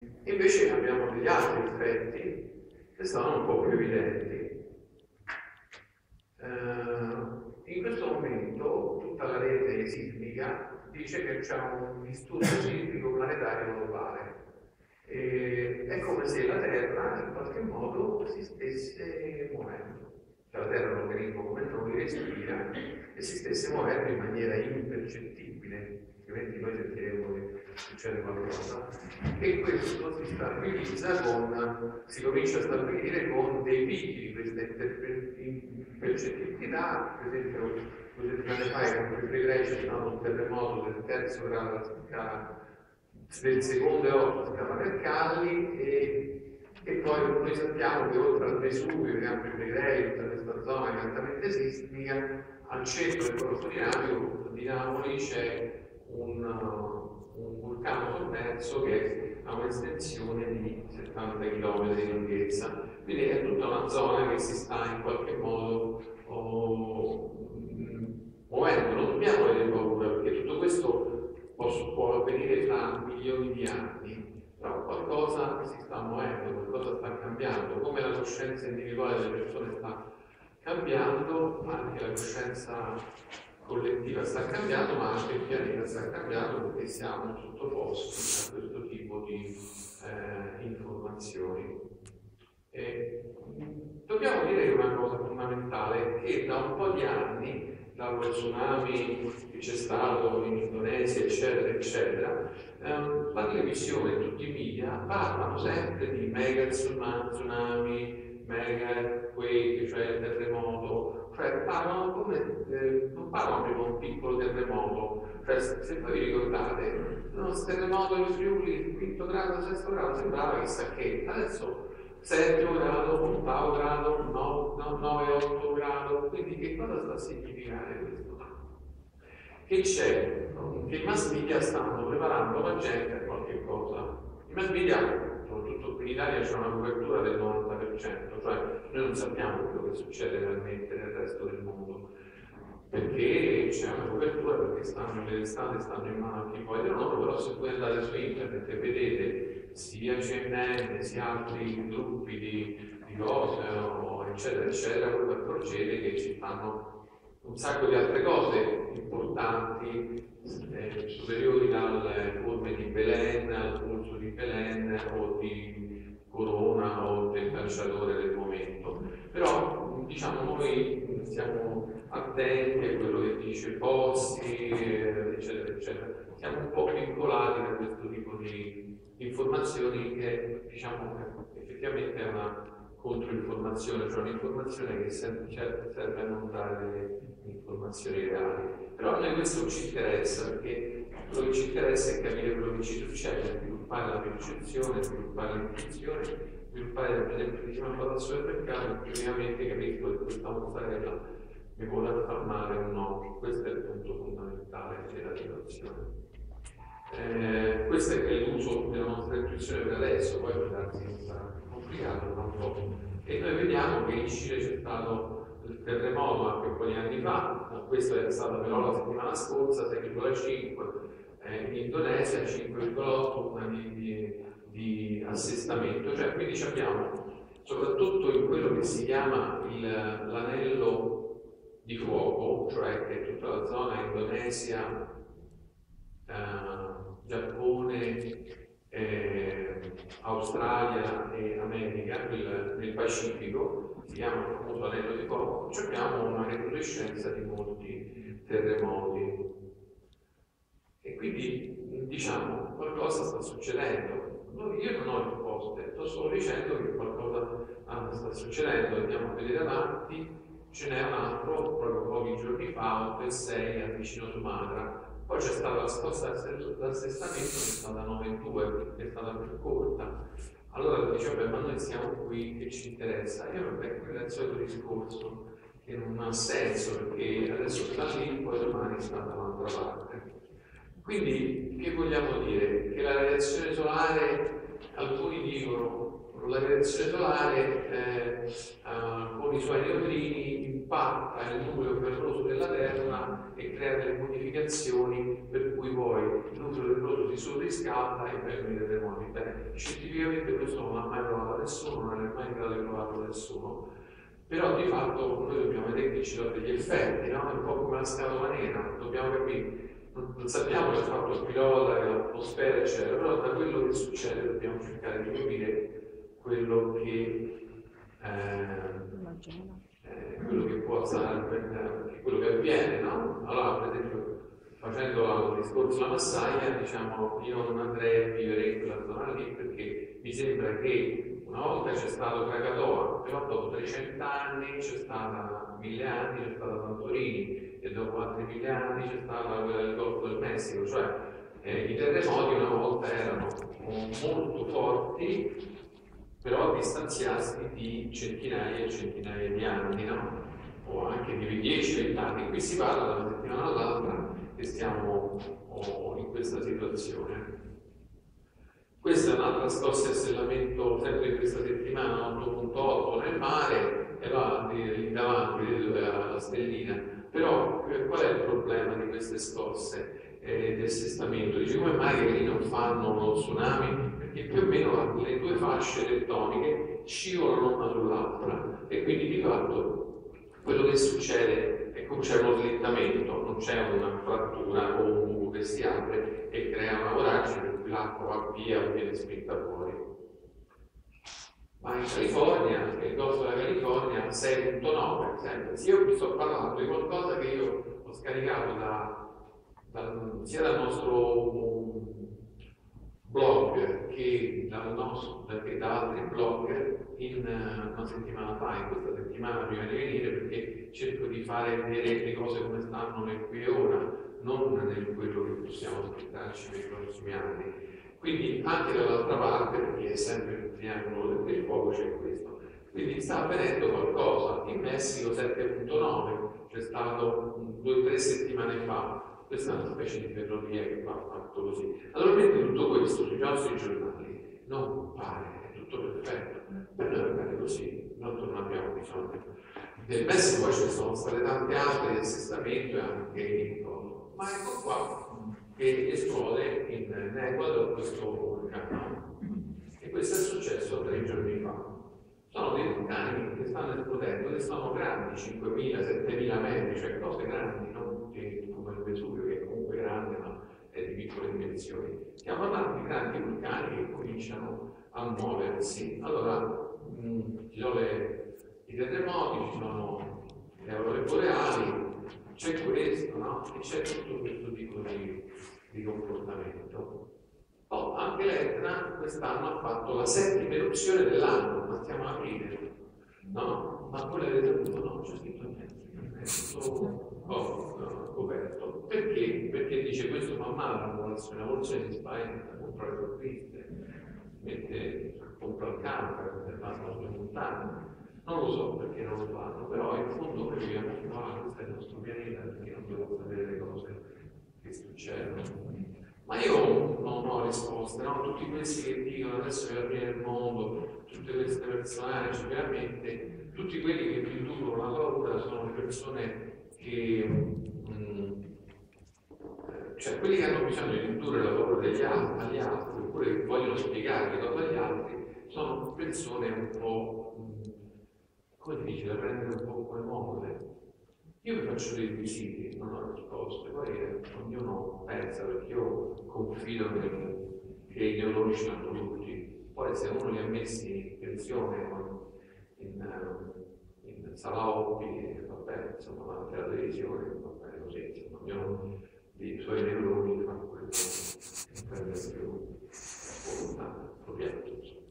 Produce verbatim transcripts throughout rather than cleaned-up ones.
Invece abbiamo degli altri effetti che sono un po' più evidenti. Eh, in questo momento tutta la rete sismica dice che c'è un disturbo sismico planetario globale. E è come se la Terra in qualche modo si stesse muovendo. Cioè la Terra è un organismo come noi, respira e si stesse muovendo in maniera impercettibile, altrimenti noi sentiremo che succede qualcosa. E questo si stabilizza con, si comincia a stabilire con dei picchi di questa impercettibilità. Per esempio, due settimane fa erano i greci stavano un terremoto del terzo grado a scala, del secondo e otto a scala Mercalli, e, e poi noi sappiamo che oltre al Vesuvio, che Campi Flegrei, tutta questa zona è altamente sismica, al centro del corpo dinamico di Napoli c'è un, un vulcano sommerso che ha un'estensione di settanta chilometri di lunghezza. Quindi è tutta una zona che si sta in qualche modo oh, muovendo. Non dobbiamo avere paura, perché tutto questo può, può avvenire tra milioni di anni, però qualcosa si sta muovendo, qualcosa sta cambiando. Come la coscienza individuale delle persone sta cambiando, anche la coscienza collettiva sta cambiando, ma anche il pianeta sta cambiando, perché siamo sottoposti a questo tipo di eh, informazioni. E dobbiamo dire una cosa fondamentale, che da un po' di anni, dallo tsunami che c'è stato in Indonesia, eccetera, eccetera, ehm, la televisione e tutti i media parlano sempre di mega tsunami, mega earthquake, cioè terremoto, cioè parlano come, eh, non parlano di un piccolo terremoto, cioè se vi ricordate, no, questo terremoto in Friuli, quinto grado, sesto grado, sembrava chissà che, adesso settimo grado, ottavo grado, nove, otto grado, quindi che cosa sta a significare questo? Che c'è, che i mass media stanno preparando la gente a qualche cosa. I mass media, soprattutto qui in Italia, c'è una copertura del novanta per cento, cioè noi non sappiamo quello che succede realmente nel resto del mondo, perché c'è una copertura, perché stanno, le strade stanno in mano a chi poi loro, però se voi andate su internet e vedete sia C N N sia altri gruppi di, di cose, no, eccetera, eccetera, voi vi accorgete che ci fanno un sacco di altre cose importanti, eh, superiori dalle forme di Belen, al pulso di Belen o di Corona o del calciatore del momento. Però diciamo noi stiamo attenti a quello che dice Bossi, eccetera, eccetera. Siamo un po' vincolati da questo tipo di informazioni che diciamo effettivamente è una controinformazione, cioè un'informazione che serve, serve a non dare delle informazioni reali. Però a noi questo non ci interessa, perché quello che ci interessa è capire quello che ci succede, sviluppare la percezione, sviluppare l'intuizione, sviluppare per esempio diciamo vado al supermercato e praticamente capisco che questa mozzarella mi può affermare o no. Questo è il punto fondamentale della situazione. Eh, questo è l'uso della nostra intuizione per adesso, poi per darsi sarà complicato un po'. E noi vediamo che in Cile c'è stato il terremoto anche un po' di anni fa, questo è stato però la settimana scorsa, sei virgola cinque, eh, in Indonesia cinque virgola otto, una di, di, di assestamento, cioè quindi abbiamo soprattutto in quello che si chiama il, l'anello di fuoco, cioè che è tutta la zona Indonesia, eh, Giappone, eh, Australia e America, nel, nel Pacifico, si chiama il famoso anello di fuoco, abbiamo una recrudescenza di molti terremoti. E quindi diciamo qualcosa sta succedendo. Io non ho risposte, sto solo dicendo che qualcosa ah, sta succedendo. Andiamo a vedere avanti, ce n'è un altro proprio pochi giorni fa, otto e sei a vicino Sumatra. Poi c'è stata la scossa d'assestamento che è stata nove e due, che è stata più corta. Allora dice, vabbè, ma noi siamo qui, che ci interessa? Io vabbè, quello è il solito discorso, che non ha senso, perché adesso sta lì, poi domani sta dall'altra parte. Quindi, che vogliamo dire? Che la radiazione solare, alcuni dicono, la radiazione solare eh, uh, con i suoi neutrini impatta nel nucleo ferroso della Terra e crea delle modificazioni per cui poi il nucleo ferroso si surriscalda e vengono i terremoti. Beh, scientificamente questo non l'ha mai provato nessuno, non è mai in grado di provarlo nessuno, però di fatto noi dobbiamo vedere che ci sono degli effetti, no? È un po' come la scatola nera, dobbiamo capire. Non sappiamo che ha fatto il pilota, che l'atmosfera, eccetera, però da quello che succede dobbiamo cercare di capire quello che, eh, eh, quello che può essere, quello che avviene, no? Allora, per esempio, facendo il discorso della Massaia, diciamo, io non andrei a vivere in quella zona lì perché mi sembra che una volta c'è stato Krakatoa, però dopo trecento anni c'è stata, mille anni c'è stata Santorini, e dopo altri mille anni c'è stata quella del Golfo del Messico, cioè eh, i terremoti una volta erano molto forti, però distanziati di centinaia e centinaia di anni, no? O anche di dieci venti anni. Qui si parla da una settimana all'altra che stiamo oh, in questa situazione. Questa è un'altra scossa di assemblamento sempre in questa settimana, otto punto otto nel mare, e là lì davanti, vedete la stellina. Però qual è il problema di queste scosse eh, di assestamento? Dice, come mai che lì non fanno uno tsunami? Perché più o meno le due fasce tettoniche scivolano una sull'altra e quindi di fatto quello che succede è che c'è uno slittamento, non c'è una frattura o un buco che si apre e crea una voragine per cui l'acqua va via o viene spinta fuori. Ma in California, nel Golfo della California, sei virgola nove, sempre. Se io vi sto parlando di qualcosa che io ho scaricato da, da, sia dal nostro um, blog che, dal nostro, che da altri blog in uh, una settimana fa, in questa settimana prima di venire, perché cerco di fare vedere le cose come stanno nel qui e ora, non nel quello che possiamo aspettarci per i prossimi anni. Quindi anche dall'altra parte, perché è sempre il triangolo del fuoco, c'è questo. Quindi sta avvenendo qualcosa. In Messico sette virgola nove, c'è stato due o tre settimane fa. Questa è una specie di ferrovia che va fatto così. Naturalmente tutto questo sui nostri giornali non pare, è tutto perfetto. Per noi va bene così, noi non abbiamo bisogno. Nel Messico poi ci sono state tante altre di assestamento e anche in cosa. Ma ecco qua che esplode in, in Ecuador questo vulcano. E questo è successo tre giorni fa. Sono dei vulcani che stanno esplodendo, che sono grandi, cinquemila settemila metri, cioè cose grandi, non come il Vesuvio che è comunque grande ma è di piccole dimensioni. Stiamo parlando di grandi vulcani che cominciano a muoversi. Allora, mh, ci sono le, i terremoti, ci sono le aurore boreali, c'è questo, no? E c'è tutto questo tipo di, di comportamento. Oh, anche l'Etna quest'anno ha fatto la settima eruzione dell'anno, ma stiamo a aprile, no? Ma voi l'avete avuto? No, non c'è scritto niente, è tutto oh, no, coperto. Perché? Perché dice questo fa male alla popolazione, la popolazione si spaventa, compra le sorprese, mette, compra il camper, per vanno sulle montagne. Non lo so perché non lo fanno, però in fondo noi viviamo qua, questo è il nostro pianeta, perché non devo sapere le cose che succedono. Ma io non ho risposte, no? Tutti questi che dicono adesso è la fine del mondo, tutte queste personaggi, veramente, tutti quelli che vi inducono la paura sono le persone che, mh, cioè quelli che hanno bisogno di indurre la paura degli altri, agli altri, oppure che vogliono spiegare le cose agli altri, sono persone un po', mh, come si dice, da prendere un po' come mode. Io vi faccio dei visiti, non ho risposte, poi eh, ognuno pensa, perché io confido nel, che i ideologici hanno tutti. Poi se uno li ha messi in pensione in, in salotti, va bene, insomma, davanti alla televisione, va bene così, insomma, ognuno dei suoi neuroni fa quello che prende più volontà, proprietto.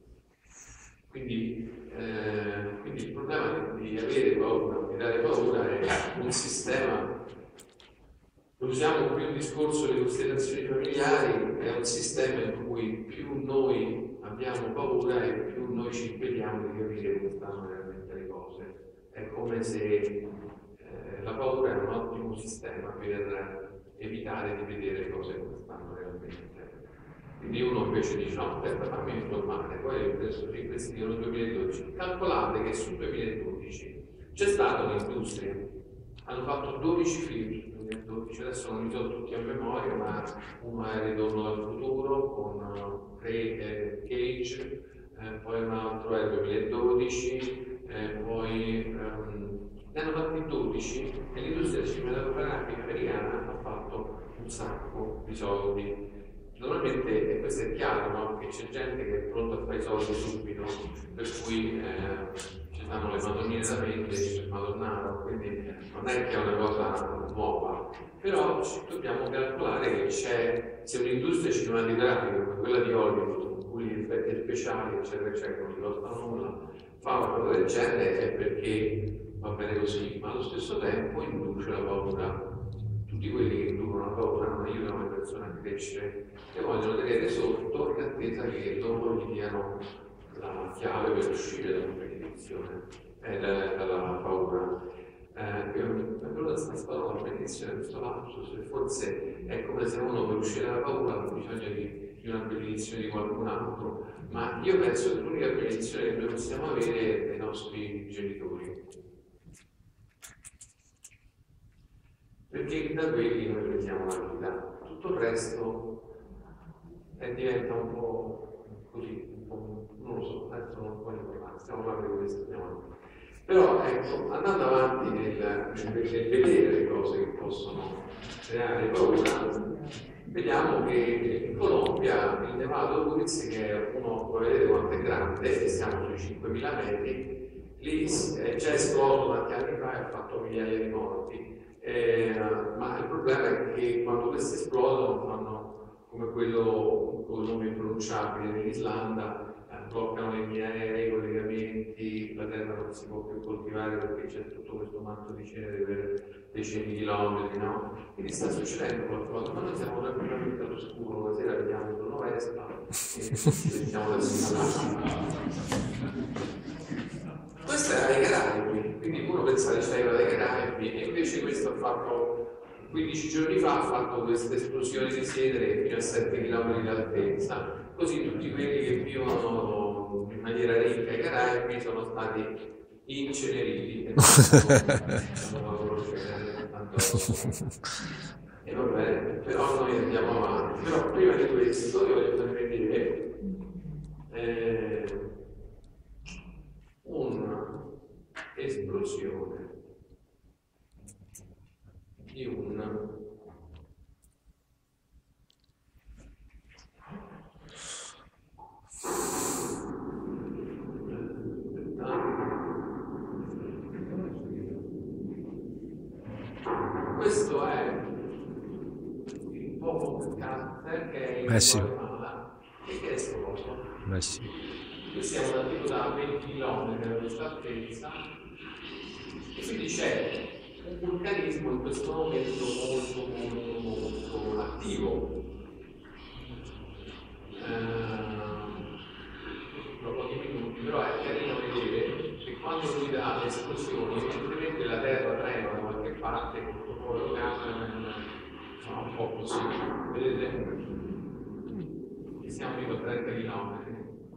Quindi, eh, quindi il problema di avere paura, di dare paura è un sistema, lo usiamo più il discorso delle costellazioni familiari, è un sistema in cui più noi abbiamo paura e più noi ci impediamo di capire come stanno realmente le cose. È come se eh, la paura è un ottimo sistema per evitare di vedere le cose come stanno realmente. Quindi uno invece dice no, aspetta, fammi informare, poi adesso questi dicono duemiladodici, calcolate che sul duemiladodici c'è stata un'industria, hanno fatto dodici film, dodici, adesso non mi sono tutti a memoria, ma uno è Ritorno dal futuro con Craig e Cage, eh, poi un altro è duemiladodici, eh, poi um, ne hanno fatti dodici e l'industria cinematografica americana ha fatto un sacco di soldi. Normalmente, e questo è chiaro, no? Che c'è gente che è pronta a fare i soldi subito, per cui eh, ci stanno le madonnine da vendere, c'è il madonnaro, quindi non è che è una cosa nuova, però dobbiamo calcolare che c'è, se un'industria cinematografica come quella di Hollywood, in cui gli effetti speciali, eccetera, eccetera, non ti costano nulla, fa una cosa del genere è perché va bene così, ma allo stesso tempo induce la paura. Tutti quelli che inducono la paura non aiutano le persone a crescere e vogliono tenere sotto in attesa che loro gli diano la chiave per uscire dalla benedizione e eh, dalla paura. Eh, io mi è venuta questa parola benedizione, questo lapsus, e forse è come se uno per uscire dalla paura ha bisogno di, di una benedizione di qualcun altro, ma io penso che l'unica benedizione che noi possiamo avere è dei nostri genitori. Perché da quelli noi prendiamo la vita, tutto il resto eh, diventa un po' così, un po', non lo so, adesso non voglio parlare, stiamo parlando di questo, andiamo avanti. Però ecco, andando avanti nel, nel, nel vedere le cose che possono creare paura, vediamo che in Colombia il Nevado Ruiz, che è uno, come vedete quanto è grande, e siamo sui cinquemila metri, lì è già esploso tanti anni fa e ha fatto migliaia di morti. Eh, ma il problema è che quando questi esplodono fanno come quello con nome impronunciabile dell'Islanda, eh, bloccano le linee aeree, i collegamenti, la terra non si può più coltivare perché c'è tutto questo manto di cenere per decine di chilometri, no? Quindi sta succedendo qualcosa, ma noi siamo tranquillamente all'oscuro, la sera vediamo il giorno Vespa e ci vediamo da sera. Questo era ai Caraibi, quindi uno pensa che c'era dai Caraibi e invece questo ha fatto quindici giorni fa ha fatto questa esplosione di cenere fino a sette chilometri di altezza, così tutti quelli che vivono in maniera ricca ai Caraibi sono stati inceneriti e e va bene, però noi andiamo avanti. Però prima di questo io voglio far vedere eh, un'esplosione di un questo è il Popo Cáncer che è in eh sì. Guatemala e che è esploso. Eh sì. Noi siamo da tipo da venti chilometri da questa altezza e quindi c'è un vulcanismo in questo momento molto molto molto attivo. Tra pochi minuti, però è carino vedere che quando lui dà le esplosioni, evidentemente la terra trema da qualche parte, questo povero cameraman fa un po' così, vedete? E siamo tipo a trenta chilometri.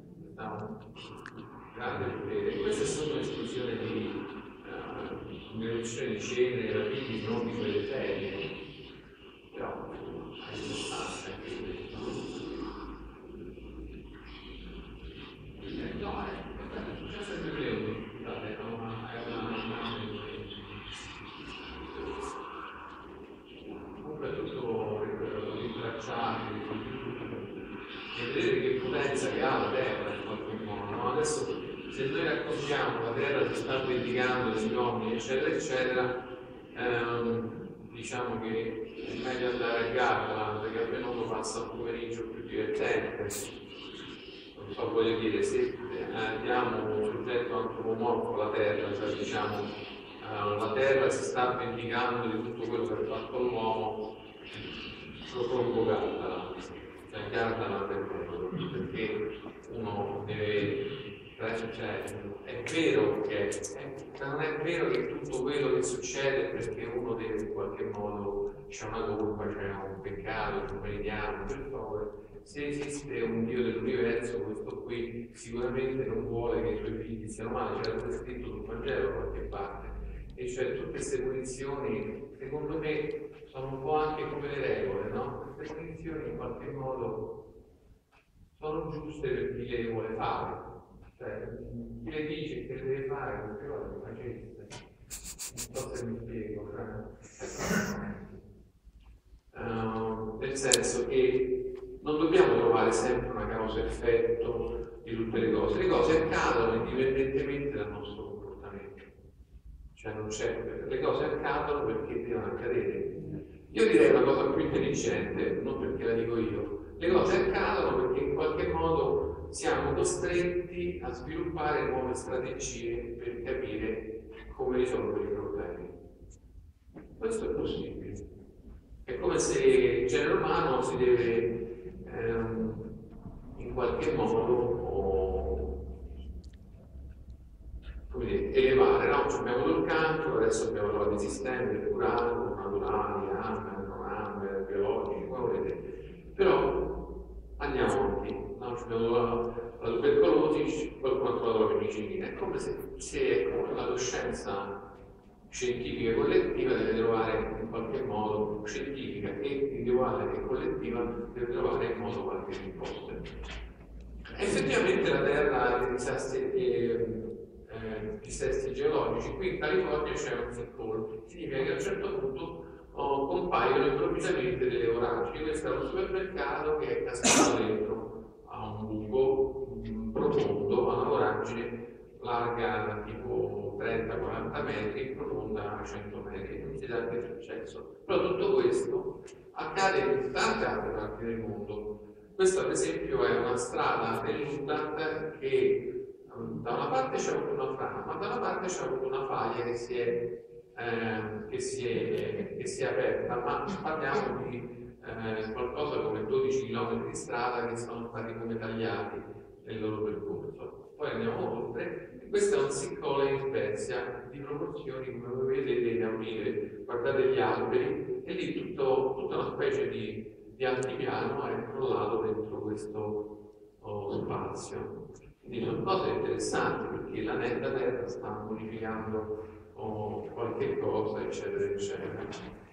Grande potere. Queste sono esplosioni di uh, un'eruzione di cenere, quindi non di quelle serie, però è importante anche questo. Eh, no, è successo in due euro, scusate, è una comunque è tutto ritracciato e vedete che potenza che ha la terra in qualche modo, no? Adesso se noi raccontiamo la terra si sta vendicando degli uomini eccetera eccetera, ehm, diciamo che è meglio andare a Gardaland perché almeno uno passa un pomeriggio più divertente. Non so, voglio dire, se eh, diamo un soggetto antropomorfo alla terra, cioè diciamo eh, la terra si sta vendicando di tutto quello che ha fatto l'uomo, lo troppo Gardaland. Cioè Gardaland è quello, perché uno deve, cioè, è vero che è, non è vero che tutto quello che succede è perché uno deve in qualche modo, c'è una colpa, c'è un peccato, ci meritiamo, per favore, se esiste un Dio dell'universo, questo qui sicuramente non vuole che i suoi figli siano male, c'era pure scritto sul Vangelo da qualche parte, e cioè tutte queste punizioni, secondo me, sono un po' anche come le regole, no? Queste punizioni in qualche modo sono giuste per chi le vuole fare, cioè chi le dice che le deve fare, queste cose le facesse. Non so se mi spiego, cioè. Uh, nel senso che non dobbiamo trovare sempre una causa-effetto di tutte le cose, le cose accadono indipendentemente dal nostro comportamento, cioè non c'è, le cose accadono perché devono accadere. Io direi una cosa più intelligente, non perché la dico io, le cose accadono perché in qualche modo siamo costretti a sviluppare nuove strategie per capire come risolvere i problemi. Questo è possibile. È come se il genere umano si deve ehm, in qualche modo o, come dire, elevare, no? Cioè, abbiamo avuto il cancro, adesso abbiamo trovato i sistemi per curarlo, naturali, AME, non AME, biologici, come volete. Però andiamo avanti, no? Cioè, abbiamo trovato la, la tubercolosi, qualcuno ha trovato la penicillina. È come se, se la coscienza scientifica collettiva deve trovare in qualche modo, scientifica e individuale e collettiva deve trovare in modo qualche risposta. Effettivamente la Terra ha dei disastri, eh, eh, dissesti geologici. Qui in California c'è un sinkhole, significa che a un certo punto oh, compaiono improvvisamente delle voragini. Questo è un supermercato che è cascato dentro a un buco mh, profondo, a una voragine larga tipo trenta quaranta metri, profonda cento metri, non si sa che è successo. Però tutto questo accade in tante altre parti del mondo. Questa per esempio è una strada nell'Utah che da una parte c'è avuto una frana, ma da una parte c'è avuto una faglia che si è, eh, che si è, che si è aperta, ma parliamo di eh, qualcosa come dodici chilometri di strada che sono stati come tagliati nel loro percorso. Poi andiamo oltre, e questo è un sinkhole in Svezia di proporzioni come voi vedete inaudite. Guardate gli alberi e lì tutto, tutta una specie di, di altipiano è crollato dentro questo oh, spazio. Quindi sono cose interessanti perché la netta terra sta modificando oh, qualche cosa, eccetera, eccetera.